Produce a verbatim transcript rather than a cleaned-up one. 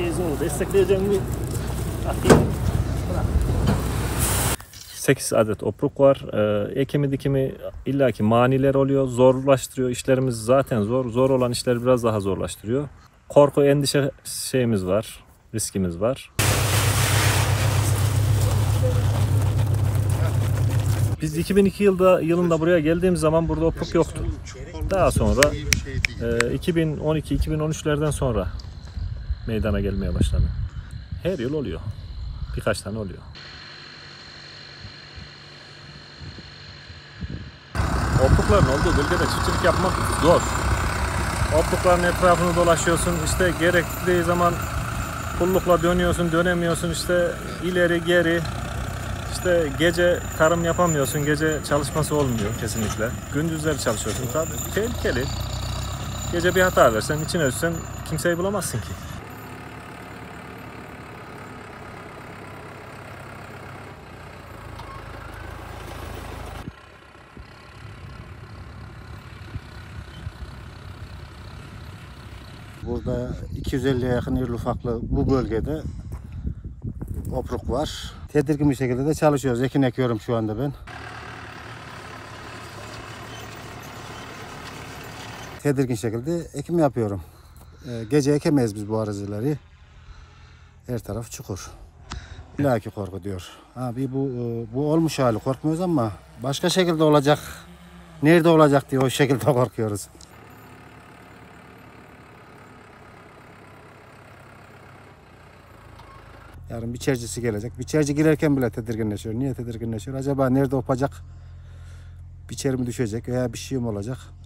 Teyze destekleyeceğim bir atayım. sekiz adet opruk var. Ee, ekimi dikimi illaki maniler oluyor. Zorlaştırıyor. İşlerimiz zaten zor. Zor olan işleri biraz daha zorlaştırıyor. Korku, endişe şeyimiz var. Riskimiz var. Biz iki bin iki yılda yılında buraya geldiğimiz zaman burada opruk yoktu. Daha sonra e, iki bin on iki iki bin on üçlerden sonra meydana gelmeye başladı. Her yıl oluyor. Birkaç tane oluyor. Oprukların olduğu bölgede çiftçilik yapmak zor. Oprukların etrafını dolaşıyorsun. İşte gerektiği zaman pullukla dönüyorsun, dönemiyorsun. İşte ileri geri. İşte gece tarım yapamıyorsun. Gece çalışması olmuyor kesinlikle. Gündüzleri çalışıyorsun. Tabii tehlikeli. Gece bir hata versen, içine düşsen kimseyi bulamazsın ki. Burada iki yüz elliye yakın irili ufaklı bu bölgede opruk var. Tedirgin bir şekilde de çalışıyoruz. Ekin ekiyorum şu anda ben. Tedirgin şekilde ekim yapıyorum. Ee, gece ekemeyiz biz bu arazileri. Her taraf çukur. İllaki korku diyor. Abi bu bu olmuş hali, korkmuyoruz ama başka şekilde olacak. Nerede olacak diye o şekilde korkuyoruz. Yarın biçercisi gelecek. Biçerci girerken bile tedirginleşiyor. Niye tedirginleşiyor? Acaba nerede opacak? Biçer mi düşecek veya bir şey mi olacak?